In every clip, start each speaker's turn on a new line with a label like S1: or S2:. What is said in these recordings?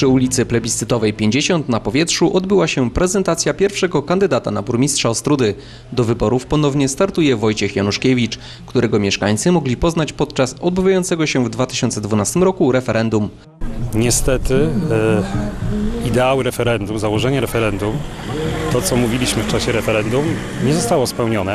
S1: Przy ulicy Plebiscytowej 50 na Powietrzu odbyła się prezentacja pierwszego kandydata na burmistrza Ostródy. Do wyborów ponownie startuje Wojciech Januszkiewicz, którego mieszkańcy mogli poznać podczas odbywającego się w 2012 roku referendum.
S2: Niestety ideał referendum, założenie referendum, to co mówiliśmy w czasie referendum, nie zostało spełnione.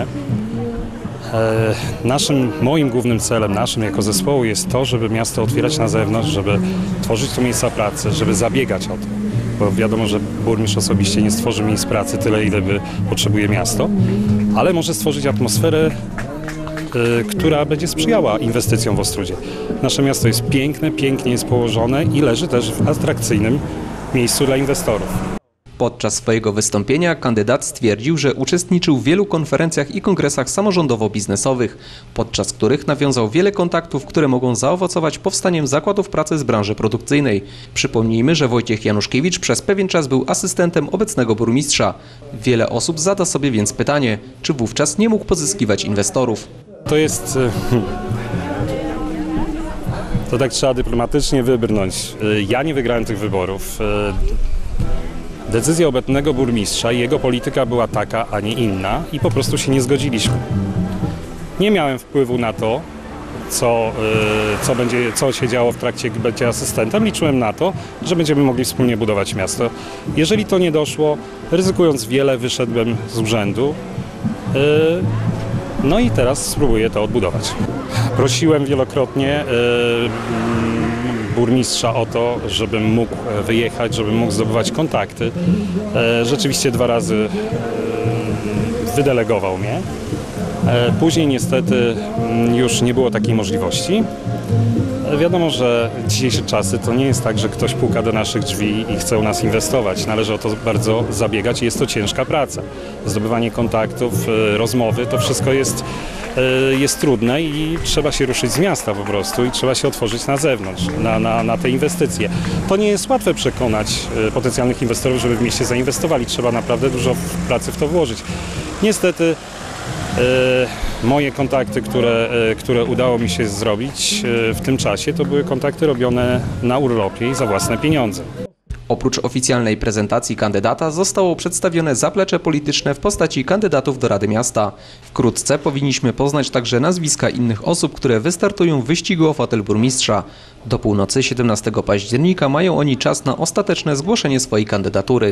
S2: Moim głównym celem, naszym jako zespołu jest to, żeby miasto otwierać na zewnątrz, żeby tworzyć tu miejsca pracy, żeby zabiegać o to. Bo wiadomo, że burmistrz osobiście nie stworzy miejsc pracy tyle, ile by potrzebuje miasto, ale może stworzyć atmosferę, która będzie sprzyjała inwestycjom w Ostródzie. Nasze miasto jest piękne, pięknie jest położone i leży też w atrakcyjnym miejscu dla inwestorów.
S1: Podczas swojego wystąpienia kandydat stwierdził, że uczestniczył w wielu konferencjach i kongresach samorządowo-biznesowych, podczas których nawiązał wiele kontaktów, które mogą zaowocować powstaniem zakładów pracy z branży produkcyjnej. Przypomnijmy, że Wojciech Januszkiewicz przez pewien czas był asystentem obecnego burmistrza. Wiele osób zada sobie więc pytanie, czy wówczas nie mógł pozyskiwać inwestorów.
S2: To tak trzeba dyplomatycznie wybrnąć. Ja nie wygrałem tych wyborów. Decyzja obecnego burmistrza i jego polityka była taka, a nie inna i po prostu się nie zgodziliśmy. Nie miałem wpływu na to, co się działo w trakcie bycia asystentem. Liczyłem na to, że będziemy mogli wspólnie budować miasto. Jeżeli to nie doszło, ryzykując wiele, wyszedłem z urzędu. No i teraz spróbuję to odbudować. Prosiłem wielokrotnie burmistrza o to, żebym mógł wyjechać, żebym mógł zdobywać kontakty. Rzeczywiście 2 razy wydelegował mnie. Później niestety już nie było takiej możliwości. Wiadomo, że dzisiejsze czasy to nie jest tak, że ktoś puka do naszych drzwi i chce u nas inwestować. Należy o to bardzo zabiegać i jest to ciężka praca. Zdobywanie kontaktów, rozmowy, to wszystko jest trudne i trzeba się ruszyć z miasta po prostu i trzeba się otworzyć na zewnątrz, na te inwestycje. To nie jest łatwe przekonać potencjalnych inwestorów, żeby w mieście zainwestowali. Trzeba naprawdę dużo pracy w to włożyć. Niestety moje kontakty, które udało mi się zrobić w tym czasie, to były kontakty robione na urlopie i za własne pieniądze.
S1: Oprócz oficjalnej prezentacji kandydata zostało przedstawione zaplecze polityczne w postaci kandydatów do Rady Miasta. Wkrótce powinniśmy poznać także nazwiska innych osób, które wystartują w wyścigu o fotel burmistrza. Do północy 17 października mają oni czas na ostateczne zgłoszenie swojej kandydatury.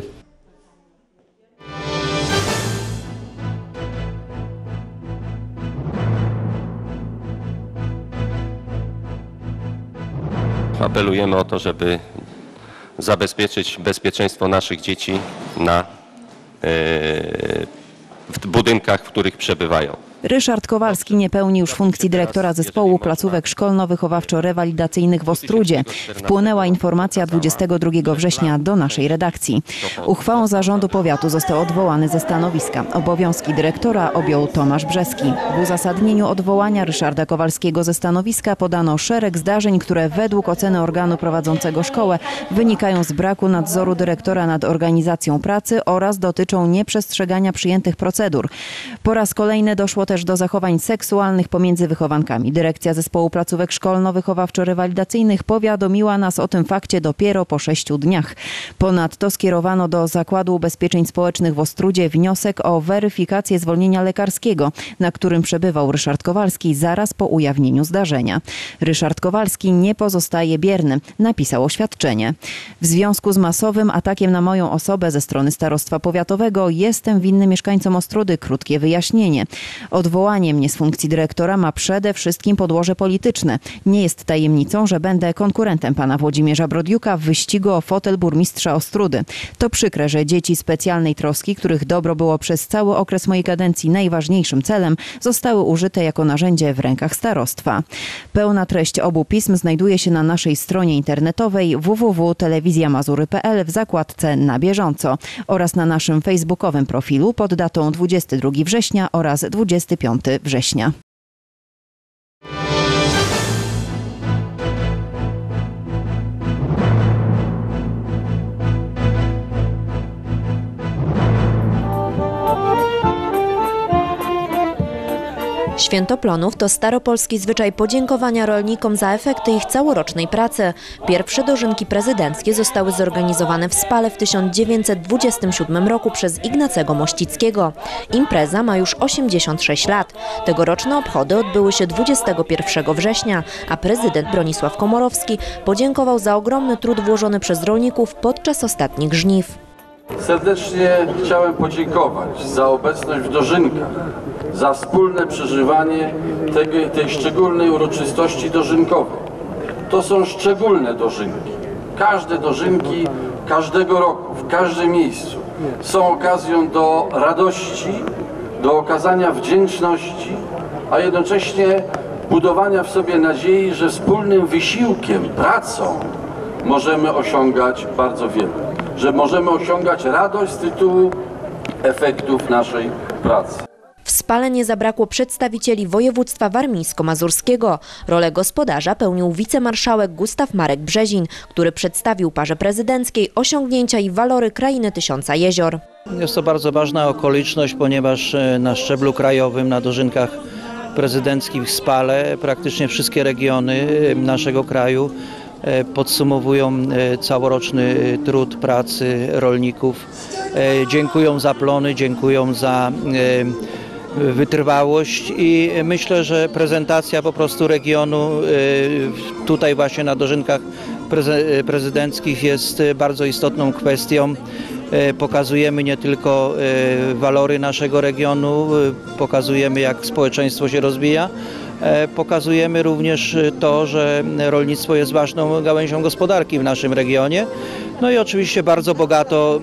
S3: Apelujemy o to, żeby zabezpieczyć bezpieczeństwo naszych dzieci w budynkach, w których przebywają.
S4: Ryszard Kowalski nie pełni już funkcji dyrektora zespołu placówek szkolno-wychowawczo-rewalidacyjnych w Ostródzie. Wpłynęła informacja 22 września do naszej redakcji. Uchwałą zarządu powiatu został odwołany ze stanowiska. Obowiązki dyrektora objął Tomasz Brzeski. W uzasadnieniu odwołania Ryszarda Kowalskiego ze stanowiska podano szereg zdarzeń, które według oceny organu prowadzącego szkołę wynikają z braku nadzoru dyrektora nad organizacją pracy oraz dotyczą nieprzestrzegania przyjętych procedur. Po raz kolejny doszło też do zachowań seksualnych pomiędzy wychowankami. Dyrekcja zespołu placówek szkolno-wychowawczo-rewalidacyjnych powiadomiła nas o tym fakcie dopiero po 6 dniach. Ponadto skierowano do Zakładu Ubezpieczeń Społecznych w Ostródzie wniosek o weryfikację zwolnienia lekarskiego, na którym przebywał Ryszard Kowalski zaraz po ujawnieniu zdarzenia. Ryszard Kowalski nie pozostaje bierny, napisał oświadczenie. W związku z masowym atakiem na moją osobę ze strony starostwa powiatowego jestem winny mieszkańcom Ostródy krótkie wyjaśnienie. Odwołanie mnie z funkcji dyrektora ma przede wszystkim podłoże polityczne. Nie jest tajemnicą, że będę konkurentem pana Włodzimierza Brodiuka w wyścigu o fotel burmistrza Ostródy. To przykre, że dzieci specjalnej troski, których dobro było przez cały okres mojej kadencji najważniejszym celem, zostały użyte jako narzędzie w rękach starostwa. Pełna treść obu pism znajduje się na naszej stronie internetowej www.telewizjamazury.pl w zakładce Na bieżąco oraz na naszym facebookowym profilu pod datą 22 września oraz 25 września.
S5: Święto Plonów to staropolski zwyczaj podziękowania rolnikom za efekty ich całorocznej pracy. Pierwsze dożynki prezydenckie zostały zorganizowane w Spale w 1927 roku przez Ignacego Mościckiego. Impreza ma już 86 lat. Tegoroczne obchody odbyły się 21 września, a prezydent Bronisław Komorowski podziękował za ogromny trud włożony przez rolników podczas ostatnich żniw.
S6: Serdecznie chciałem podziękować za obecność w dożynkach, za wspólne przeżywanie tej szczególnej uroczystości dożynkowej. To są szczególne dożynki. Każde dożynki każdego roku, w każdym miejscu są okazją do radości, do okazania wdzięczności, a jednocześnie budowania w sobie nadziei, że wspólnym wysiłkiem, pracą możemy osiągać bardzo wiele. Że możemy osiągać radość z tytułu efektów naszej pracy.
S5: W Spale nie zabrakło przedstawicieli województwa warmińsko-mazurskiego. Rolę gospodarza pełnił wicemarszałek Gustaw Marek Brzezin, który przedstawił parze prezydenckiej osiągnięcia i walory Krainy Tysiąca Jezior.
S7: Jest to bardzo ważna okoliczność, ponieważ na szczeblu krajowym, na dożynkach prezydenckich w Spale praktycznie wszystkie regiony naszego kraju podsumowują całoroczny trud pracy rolników. Dziękują za plony, dziękują za wytrwałość i myślę, że prezentacja po prostu regionu tutaj właśnie na dożynkach prezydenckich jest bardzo istotną kwestią. Pokazujemy nie tylko walory naszego regionu, pokazujemy, jak społeczeństwo się rozwija, pokazujemy również to, że rolnictwo jest ważną gałęzią gospodarki w naszym regionie. No i oczywiście bardzo bogato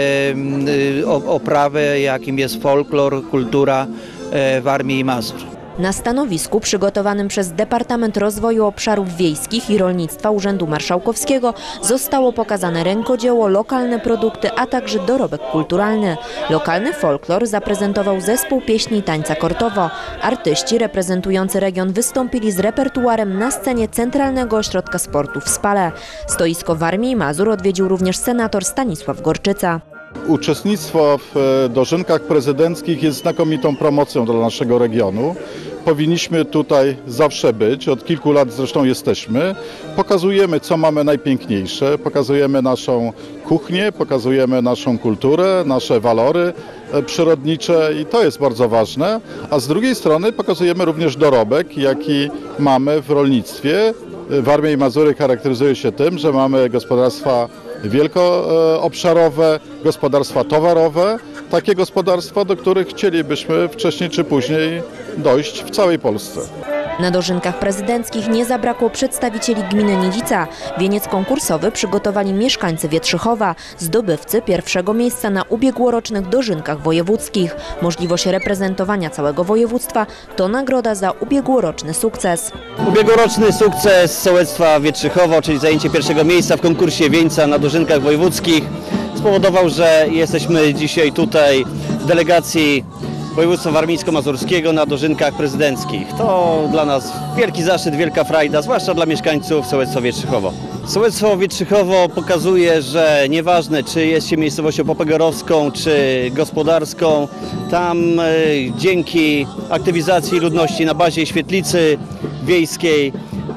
S7: oprawę, jakim jest folklor, kultura Warmii i Mazur.
S5: Na stanowisku przygotowanym przez Departament Rozwoju Obszarów Wiejskich i Rolnictwa Urzędu Marszałkowskiego zostało pokazane rękodzieło, lokalne produkty, a także dorobek kulturalny. Lokalny folklor zaprezentował zespół pieśni i tańca Kortowo. Artyści reprezentujący region wystąpili z repertuarem na scenie Centralnego Ośrodka Sportu w Spale. Stoisko Warmii i Mazur odwiedził również senator Stanisław Gorczyca.
S8: Uczestnictwo w dożynkach prezydenckich jest znakomitą promocją dla naszego regionu. Powinniśmy tutaj zawsze być, od kilku lat zresztą jesteśmy. Pokazujemy, co mamy najpiękniejsze, pokazujemy naszą kuchnię, pokazujemy naszą kulturę, nasze walory przyrodnicze i to jest bardzo ważne. A z drugiej strony pokazujemy również dorobek, jaki mamy w rolnictwie. Warmia i Mazury charakteryzuje się tym, że mamy gospodarstwa wielkoobszarowe, gospodarstwa towarowe, takie gospodarstwa, do których chcielibyśmy wcześniej czy później dojść w całej Polsce.
S5: Na dożynkach prezydenckich nie zabrakło przedstawicieli gminy Nidzica. Wieniec konkursowy przygotowali mieszkańcy Wietrzychowa, zdobywcy pierwszego miejsca na ubiegłorocznych dożynkach wojewódzkich. Możliwość reprezentowania całego województwa to nagroda za ubiegłoroczny sukces.
S9: Ubiegłoroczny sukces sołectwa Wietrzychowo, czyli zajęcie pierwszego miejsca w konkursie wieńca na dożynkach wojewódzkich, spowodował, że jesteśmy dzisiaj tutaj w delegacji województwa warmińsko-mazurskiego na dożynkach prezydenckich. To dla nas wielki zaszczyt, wielka frajda, zwłaszcza dla mieszkańców sołectwa Wietrzychowo. Sołectwo Wietrzychowo pokazuje, że nieważne, czy jest się miejscowością popegorowską, czy gospodarską, tam dzięki aktywizacji ludności na bazie świetlicy wiejskiej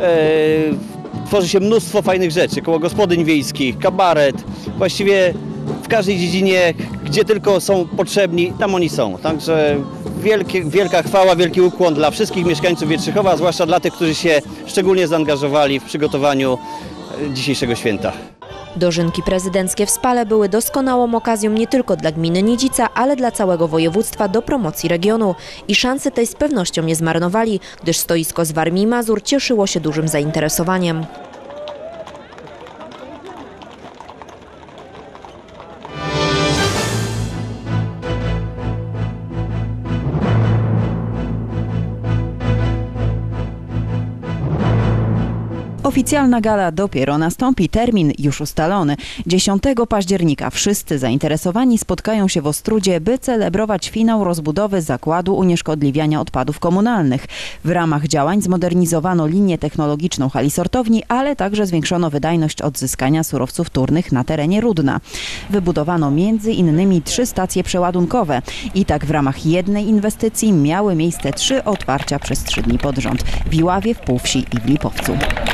S9: tworzy się mnóstwo fajnych rzeczy, koło gospodyń wiejskich, kabaret, właściwie w każdej dziedzinie, gdzie tylko są potrzebni, tam oni są. Także wielka chwała, wielki ukłon dla wszystkich mieszkańców Wietrzychowa, zwłaszcza dla tych, którzy się szczególnie zaangażowali w przygotowaniu dzisiejszego święta.
S5: Dożynki prezydenckie w Spale były doskonałą okazją nie tylko dla gminy Nidzica, ale dla całego województwa do promocji regionu. I szansy tej z pewnością nie zmarnowali, gdyż stoisko z Warmii i Mazur cieszyło się dużym zainteresowaniem.
S4: Oficjalna gala dopiero nastąpi, termin już ustalony. 10 października wszyscy zainteresowani spotkają się w Ostródzie, by celebrować finał rozbudowy zakładu unieszkodliwiania odpadów komunalnych. W ramach działań zmodernizowano linię technologiczną hali sortowni, ale także zwiększono wydajność odzyskania surowców wtórnych na terenie Rudna. Wybudowano m.in. 3 stacje przeładunkowe. I tak w ramach jednej inwestycji miały miejsce 3 otwarcia przez 3 dni pod rząd w Iławie, w Półwsi i w Lipowcu.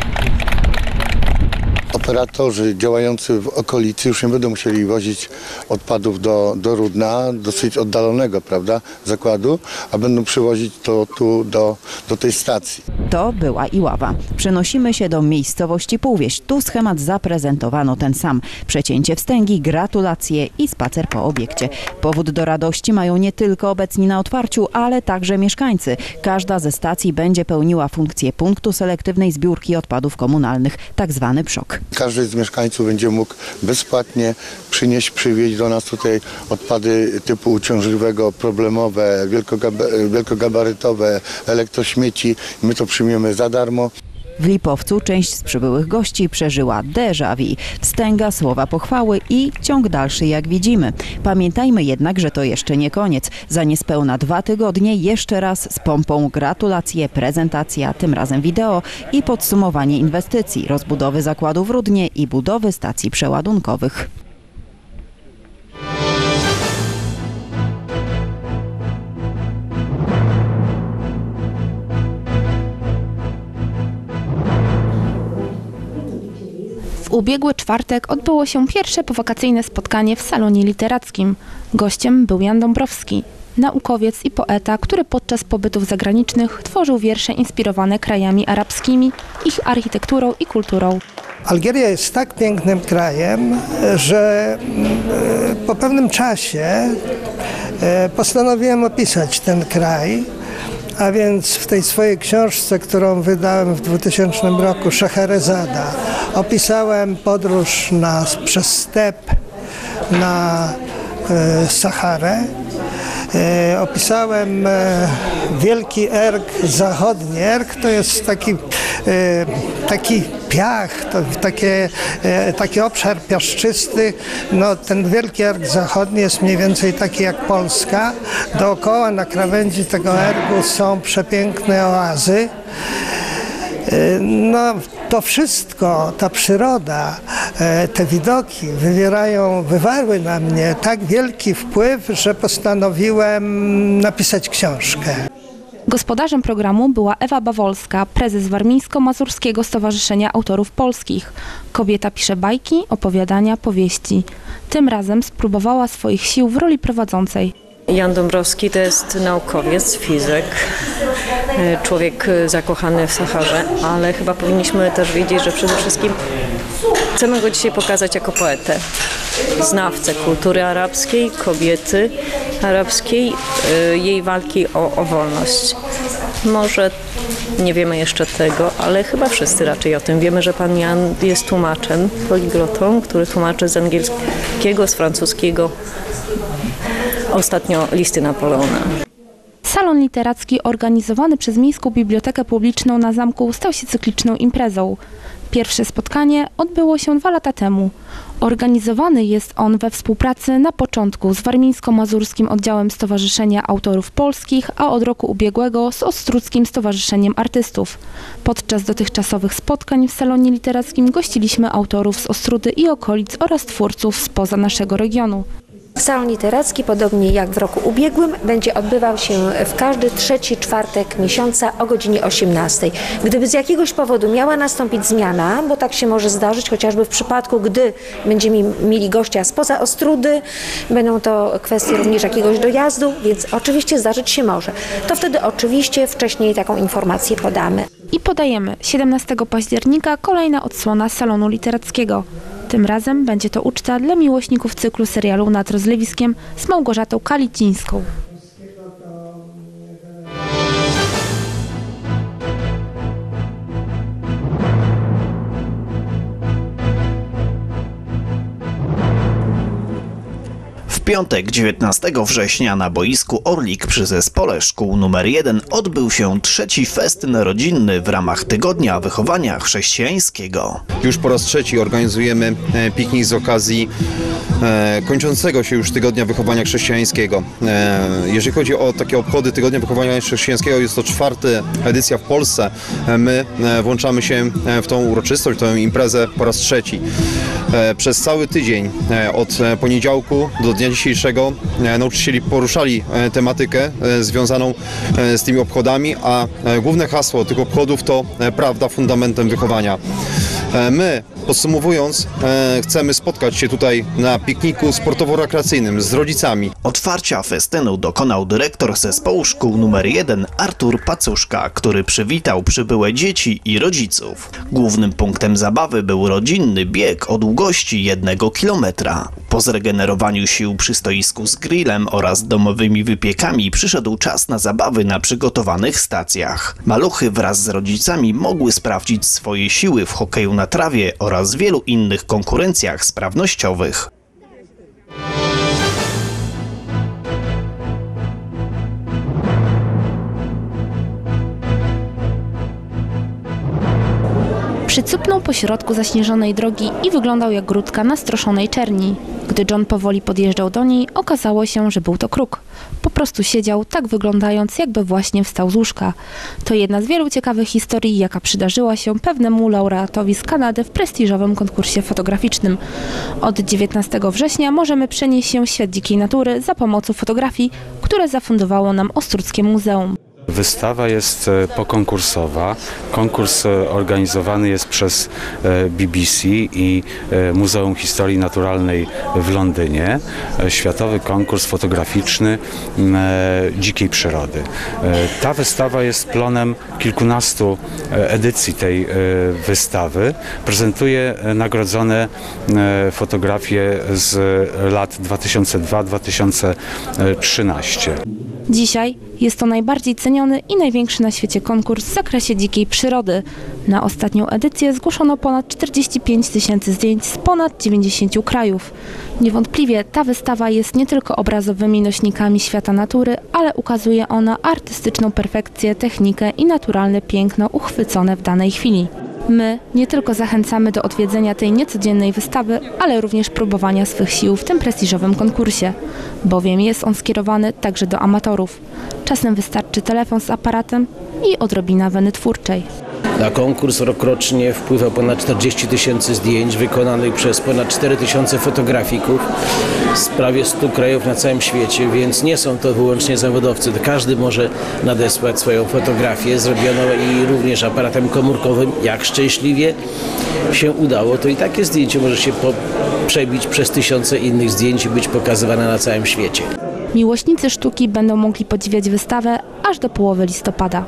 S10: Operatorzy działający w okolicy już nie będą musieli wozić odpadów do Rudna, dosyć oddalonego, prawda, zakładu, a będą przywozić to tu do tej stacji.
S4: To była Iława. Przenosimy się do miejscowości Półwieś. Tu schemat zaprezentowano ten sam. Przecięcie wstęgi, gratulacje i spacer po obiekcie. Powód do radości mają nie tylko obecni na otwarciu, ale także mieszkańcy. Każda ze stacji będzie pełniła funkcję punktu selektywnej zbiórki odpadów komunalnych, tak zwany PSZOK.
S10: Każdy z mieszkańców będzie mógł bezpłatnie przywieźć do nas tutaj odpady typu uciążliwego, problemowe, wielkogabarytowe, elektrośmieci. My to przyjmiemy za darmo.
S4: W Lipowcu część z przybyłych gości przeżyła déjà vu. Wstęga, słowa pochwały i ciąg dalszy, jak widzimy. Pamiętajmy jednak, że to jeszcze nie koniec. Za niespełna 2 tygodnie jeszcze raz z pompą gratulacje, prezentacja, tym razem wideo i podsumowanie inwestycji, rozbudowy zakładu w Rudnie i budowy stacji przeładunkowych.
S11: W ubiegły czwartek odbyło się pierwsze powakacyjne spotkanie w salonie literackim. Gościem był Jan Dąbrowski, naukowiec i poeta, który podczas pobytów zagranicznych tworzył wiersze inspirowane krajami arabskimi, ich architekturą i kulturą.
S12: Algieria jest tak pięknym krajem, że po pewnym czasie postanowiłem opisać ten kraj. A więc w tej swojej książce, którą wydałem w 2000 roku, Szacherezada, opisałem podróż przez step na Saharę. Opisałem Wielki Erg Zachodni. Erg to jest taki piach, taki obszar piaszczysty. No, ten Wielki Erg Zachodni jest mniej więcej taki jak Polska. Dookoła na krawędzi tego ergu są przepiękne oazy. No, to wszystko, ta przyroda, te widoki wywarły na mnie tak wielki wpływ, że postanowiłem napisać książkę.
S11: Gospodarzem programu była Ewa Bawolska, prezes Warmińsko-Mazurskiego Stowarzyszenia Autorów Polskich. Kobieta pisze bajki, opowiadania, powieści. Tym razem spróbowała swoich sił w roli prowadzącej.
S13: Jan Dąbrowski to jest naukowiec, fizyk, człowiek zakochany w Saharze, ale chyba powinniśmy też wiedzieć, że przede wszystkim chcemy go dzisiaj pokazać jako poetę, znawcę kultury arabskiej, kobiety arabskiej, jej walki o wolność. Może nie wiemy jeszcze tego, ale chyba wszyscy raczej o tym wiemy, że pan Jan jest tłumaczem, poliglotą, który tłumaczy z angielskiego, z francuskiego, ostatnio listy Napoleona.
S11: Salon literacki organizowany przez Miejską Bibliotekę Publiczną na Zamku stał się cykliczną imprezą. Pierwsze spotkanie odbyło się 2 lata temu. Organizowany jest on we współpracy na początku z Warmińsko-Mazurskim Oddziałem Stowarzyszenia Autorów Polskich, a od roku ubiegłego z Ostródzkim Stowarzyszeniem Artystów. Podczas dotychczasowych spotkań w salonie literackim gościliśmy autorów z Ostródy i okolic oraz twórców spoza naszego regionu.
S14: Salon literacki, podobnie jak w roku ubiegłym, będzie odbywał się w każdy 3. czwartek miesiąca o godzinie 18. Gdyby z jakiegoś powodu miała nastąpić zmiana, bo tak się może zdarzyć, chociażby w przypadku, gdy będziemy mieli gościa spoza Ostródy, będą to kwestie również jakiegoś dojazdu, więc oczywiście zdarzyć się może. To wtedy oczywiście wcześniej taką informację podamy.
S11: I podajemy 17 października kolejna odsłona salonu literackiego. Tym razem będzie to uczta dla miłośników cyklu serialu Nad rozlewiskiem z Małgorzatą Kalicińską.
S15: piątek 19 września na boisku Orlik przy Zespole Szkół nr 1 odbył się trzeci festyn rodzinny w ramach Tygodnia Wychowania Chrześcijańskiego.
S16: Już po raz trzeci organizujemy piknik z okazji kończącego się już Tygodnia Wychowania Chrześcijańskiego. Jeżeli chodzi o takie obchody Tygodnia Wychowania Chrześcijańskiego, jest to 4. edycja w Polsce. My włączamy się w tą uroczystość, w tę imprezę po raz trzeci. Przez cały tydzień, od poniedziałku do dnia dzisiejszego, nauczycieli poruszali tematykę związaną z tymi obchodami, a główne hasło tych obchodów to prawda fundamentem wychowania. My, podsumowując, chcemy spotkać się tutaj na pikniku sportowo-rekreacyjnym z rodzicami.
S15: Otwarcia festynu dokonał dyrektor Zespołu Szkół nr 1 Artur Pacuszka, który przywitał przybyłe dzieci i rodziców. Głównym punktem zabawy był rodzinny bieg o długości 1 kilometra. Po zregenerowaniu sił przy stoisku z grillem oraz domowymi wypiekami przyszedł czas na zabawy na przygotowanych stacjach. Maluchy wraz z rodzicami mogły sprawdzić swoje siły w hokeju na trawie oraz wielu innych konkurencjach sprawnościowych.
S11: Przycupnął po środku zaśnieżonej drogi i wyglądał jak grudka na stroszonej czerni. Gdy John powoli podjeżdżał do niej, okazało się, że był to kruk. Po prostu siedział, tak wyglądając, jakby właśnie wstał z łóżka. To jedna z wielu ciekawych historii, jaka przydarzyła się pewnemu laureatowi z Kanady w prestiżowym konkursie fotograficznym. Od 19 września możemy przenieść się w świat dzikiej natury za pomocą fotografii, które zafundowało nam Ostródzkie Muzeum.
S2: Wystawa jest pokonkursowa. Konkurs organizowany jest przez BBC i Muzeum Historii Naturalnej w Londynie. Światowy konkurs fotograficzny dzikiej przyrody. Ta wystawa jest plonem kilkunastu edycji tej wystawy. Prezentuje nagrodzone fotografie z lat 2002-2013.
S11: Dzisiaj jest to najbardziej ceniony i największy na świecie konkurs w zakresie dzikiej przyrody. Na ostatnią edycję zgłoszono ponad 45 000 zdjęć z ponad 90 krajów. Niewątpliwie ta wystawa jest nie tylko obrazowymi nośnikami świata natury, ale ukazuje ona artystyczną perfekcję, technikę i naturalne piękno uchwycone w danej chwili. My nie tylko zachęcamy do odwiedzenia tej niecodziennej wystawy, ale również próbowania swych sił w tym prestiżowym konkursie, bowiem jest on skierowany także do amatorów. Czasem wystarczy telefon z aparatem i odrobina weny twórczej.
S17: Na konkurs rokrocznie wpływa ponad 40 000 zdjęć wykonanych przez ponad 4 000 fotografików z prawie 100 krajów na całym świecie, więc nie są to wyłącznie zawodowcy. Każdy może nadesłać swoją fotografię zrobioną i również aparatem komórkowym. Jak szczęśliwie się udało, to i takie zdjęcie może się przebić przez tysiące innych zdjęć i być pokazywane na całym świecie.
S11: Miłośnicy sztuki będą mogli podziwiać wystawę aż do połowy listopada.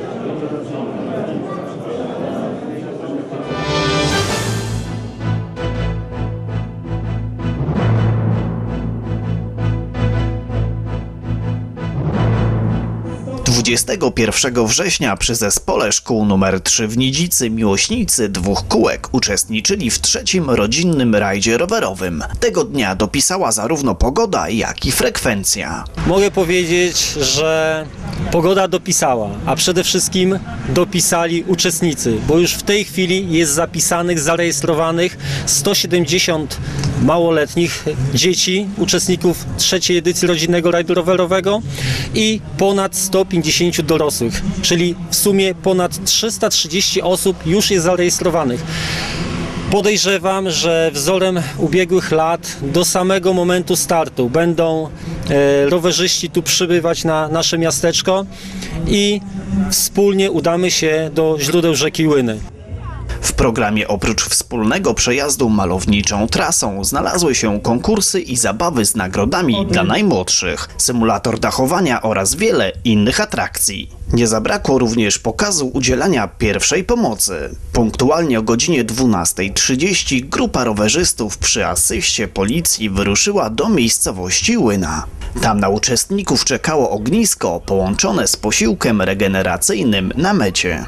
S15: Dwudziestego 21 września przy Zespole Szkół nr 3 w Nidzicy miłośnicy 2 kółek uczestniczyli w trzecim rodzinnym rajdzie rowerowym. Tego dnia dopisała zarówno pogoda, jak i frekwencja.
S18: Mogę powiedzieć, że pogoda dopisała, a przede wszystkim dopisali uczestnicy, bo już w tej chwili jest zapisanych, zarejestrowanych 170 małoletnich dzieci, uczestników trzeciej edycji rodzinnego rajdu rowerowego i ponad 150 dorosłych, czyli w sumie ponad 330 osób już jest zarejestrowanych. Podejrzewam, że wzorem ubiegłych lat do samego momentu startu będą rowerzyści tu przybywać na nasze miasteczko i wspólnie udamy się do źródeł rzeki Łyny.
S15: W programie oprócz wspólnego przejazdu malowniczą trasą znalazły się konkursy i zabawy z nagrodami dla najmłodszych, symulator dachowania oraz wiele innych atrakcji. Nie zabrakło również pokazu udzielania pierwszej pomocy. Punktualnie o godzinie 12:30 grupa rowerzystów przy asyście policji wyruszyła do miejscowości Łyna. Tam na uczestników czekało ognisko połączone z posiłkiem regeneracyjnym na mecie.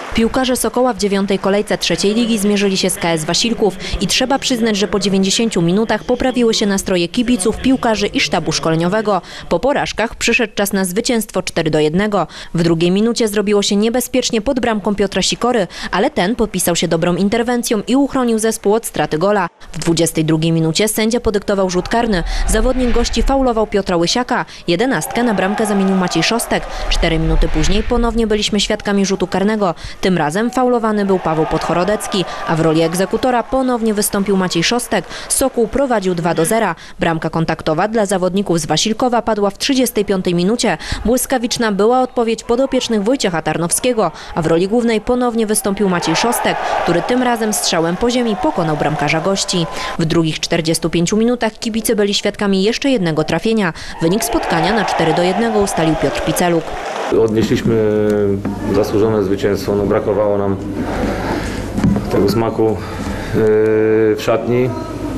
S5: Piłkarze Sokoła w 9. kolejce trzeciej ligi zmierzyli się z KS Wasilków i trzeba przyznać, że po 90 minutach poprawiły się nastroje kibiców, piłkarzy i sztabu szkoleniowego. Po porażkach przyszedł czas na zwycięstwo 4-1. W drugiej minucie zrobiło się niebezpiecznie pod bramką Piotra Sikory, ale ten podpisał się dobrą interwencją i uchronił zespół od straty gola. W 22 minucie sędzia podyktował rzut karny. Zawodnik gości faulował Piotra Łysiaka. 11 na bramkę zamienił Maciej Szostek. 4 minuty później ponownie byliśmy świadkami rzutu karnego. Tym razem faulowany był Paweł Podchorodecki, a w roli egzekutora ponownie wystąpił Maciej Szostek. Sokół prowadził 2-0. Bramka kontaktowa dla zawodników z Wasilkowa padła w 35 minucie. Błyskawiczna była odpowiedź podopiecznych Wojciecha Tarnowskiego, a w roli głównej ponownie wystąpił Maciej Szostek, który tym razem strzałem po ziemi pokonał bramkarza gości. W drugich 45 minutach kibice byli świadkami jeszcze jednego trafienia. Wynik spotkania na 4-1 ustalił Piotr Piceluk.
S19: Odnieśliśmy zasłużone zwycięstwo. Brakowało nam tego smaku w szatni.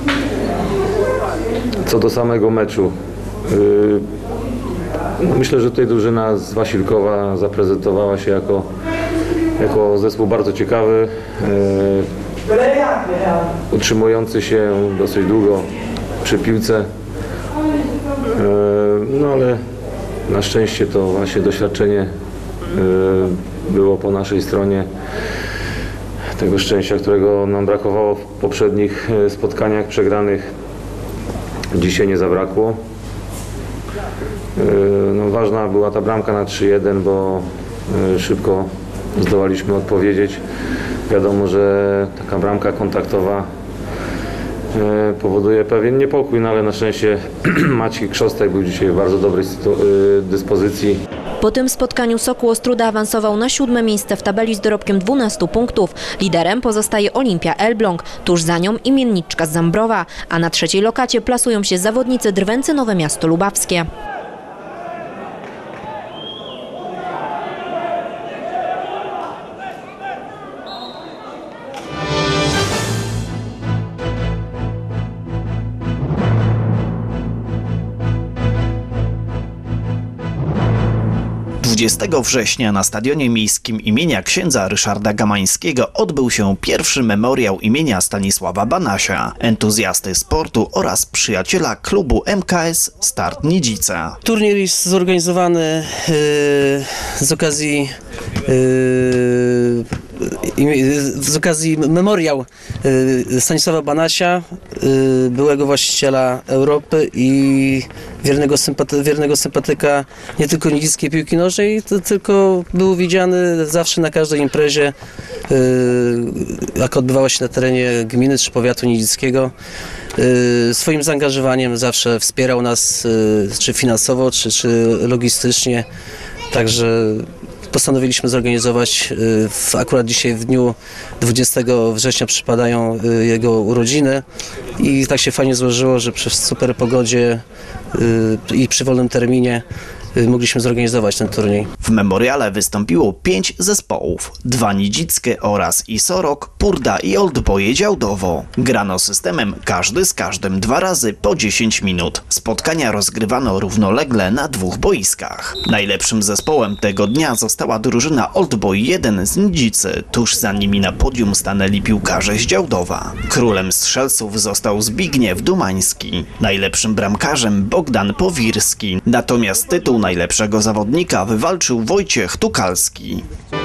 S19: Co do samego meczu, myślę, że tutaj drużyna z Wasilkowa zaprezentowała się jako zespół bardzo ciekawy, utrzymujący się dosyć długo przy piłce, no ale na szczęście to właśnie doświadczenie było po naszej stronie. Tego szczęścia, którego nam brakowało w poprzednich spotkaniach przegranych, dzisiaj nie zabrakło. No, ważna była ta bramka na 3-1, bo szybko zdołaliśmy odpowiedzieć. Wiadomo, że taka bramka kontaktowa powoduje pewien niepokój, no ale na szczęście Maciej Szostek był dzisiaj w bardzo dobrej dyspozycji.
S5: Po tym spotkaniu Sokół Ostróda awansował na 7. miejsce w tabeli z dorobkiem 12 punktów. Liderem pozostaje Olimpia Elbląg, tuż za nią Imienniczka z Zambrowa, a na trzeciej lokacie plasują się zawodnicy Drwęcy Nowe Miasto Lubawskie.
S15: Dwudziestego września na Stadionie Miejskim imienia księdza Ryszarda Gamańskiego odbył się pierwszy memoriał imienia Stanisława Banasia, entuzjasty sportu oraz przyjaciela klubu MKS Start Nidzica.
S17: Turniej jest zorganizowany z okazji memoriał Stanisława Banasia, byłego właściciela Europy i wiernego sympatyka nie tylko nidzickiej piłki nożnej, tylko był widziany zawsze na każdej imprezie, jaka odbywała się na terenie gminy czy powiatu nidzickiego. Swoim zaangażowaniem zawsze wspierał nas czy finansowo, czy logistycznie, także postanowiliśmy zorganizować, akurat dzisiaj w dniu 20 września przypadają jego urodziny i tak się fajnie złożyło, że przy super pogodzie i przy wolnym terminie mogliśmy zorganizować ten turniej.
S15: W memoriale wystąpiło 5 zespołów, 2 nidzickie oraz Isorok, Purda i Oldboje Działdowo. Grano systemem każdy z każdym 2 razy po 10 minut. Spotkania rozgrywano równolegle na 2 boiskach. Najlepszym zespołem tego dnia została drużyna Oldboy 1 z Nidzicy. Tuż za nimi na podium stanęli piłkarze z Działdowa. Królem strzelców został Zbigniew Dumański. Najlepszym bramkarzem Bogdan Powirski. Natomiast tytuł najlepszego zawodnika wywalczył Wojciech Tukalski.